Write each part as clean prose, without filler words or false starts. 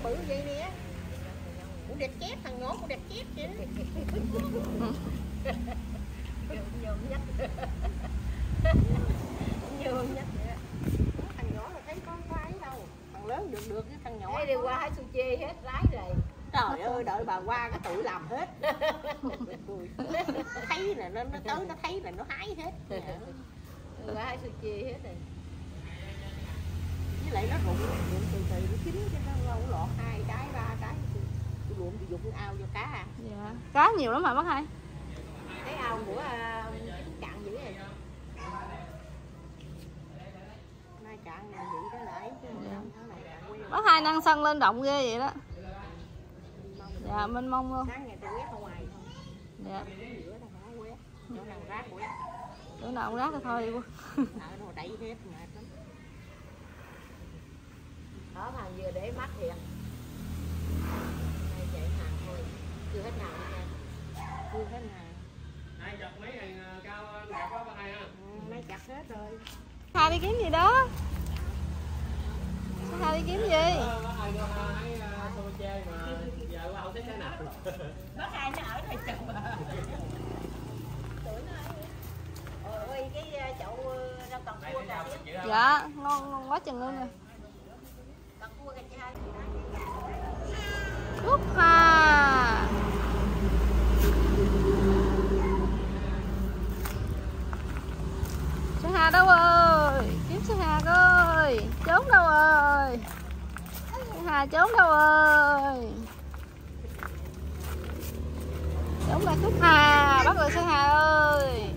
bự vậy nè. Cũng đẹp chép, thằng nhỏ cũng đẹp chép vậy đó. Nhôm nhất. Nhôm nhất vậy đó. Thằng nhỏ là thấy có ấy đâu. Thằng lớn được cái thằng nhỏ. Thấy đi qua hái sushi hết lái rồi. Trời ơi, đợi bà qua cái tụi làm hết. Thấy là nó tới nó thấy là nó hái hết. Qua hái sushi hết rồi. Với lại nó rụng từ từ nó chín cho nó lâu lọt 2 cái 3 cái. Tôi ruộng tôi dụng ao cho cá ăn. Dạ. Cá nhiều lắm mà bác hai. Cái ao của cạn dữ rồi. Nay cạn này vậy đó lại chứ bác hai năng sân lên động ghê vậy đó. Dạ mênh mông luôn. Sáng ngày tôi quét ở ngoài thôi. Dạ. Giữa là không quét. Chỗ nào rác quét. Chỗ nào rác thì thôi đi cô. Nó đẩy hết mệt lắm. Đó mà vừa để mắt thiệt. Nay chạy hàng thôi. Chưa hết hàng nha. Chưa hết hàng. Hai chặt mấy hàng cao đẹp quá bác hai ha. Mấy chặt hết rồi. Hai đi kiếm gì đó? Hai đi kiếm gì? Bác hai cho hái xô chê mà giờ qua không thấy cái nào. Bác hai nó ở đây chừng mà. Tuổi nó ở ơi cái chậu rau cần cua kìa. Dạ, ngon quá chừng luôn nè. Cần cua kìa chị hai. Cúc Hà. Sư Hà đâu rồi? Kiếm sư Hà coi. Trốn đâu rồi? Sư Hà trốn đâu rồi? Trốn lại Cúc Hà. Bắt lại sư Hà ơi.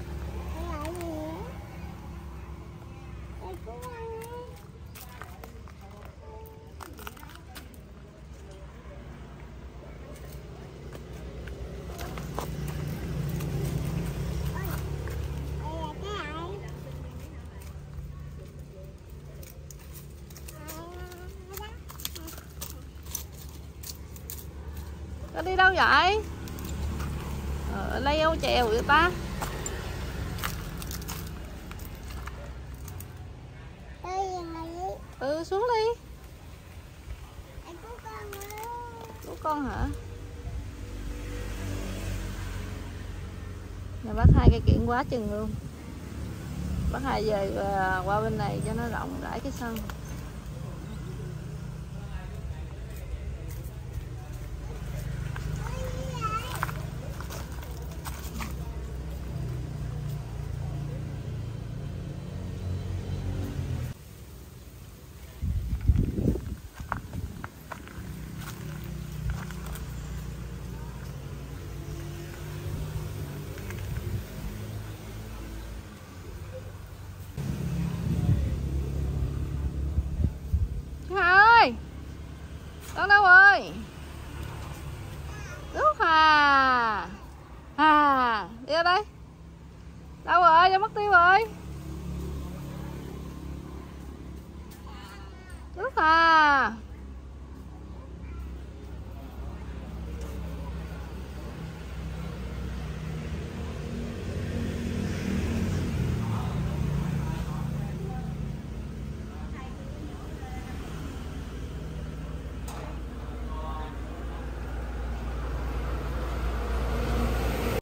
Có đi đâu vậy? Lấy áo chèo vậy ta? Ừ xuống đi. Của con hả? Nhà bác hai cây kiện quá chừng luôn. Bác hai về qua bên này cho nó rộng rãi cái sân. Con đâu rồi? Đức Hà. Hà, đi ra đây. Đâu rồi? Đâu mất tiêu rồi? Đức Hà.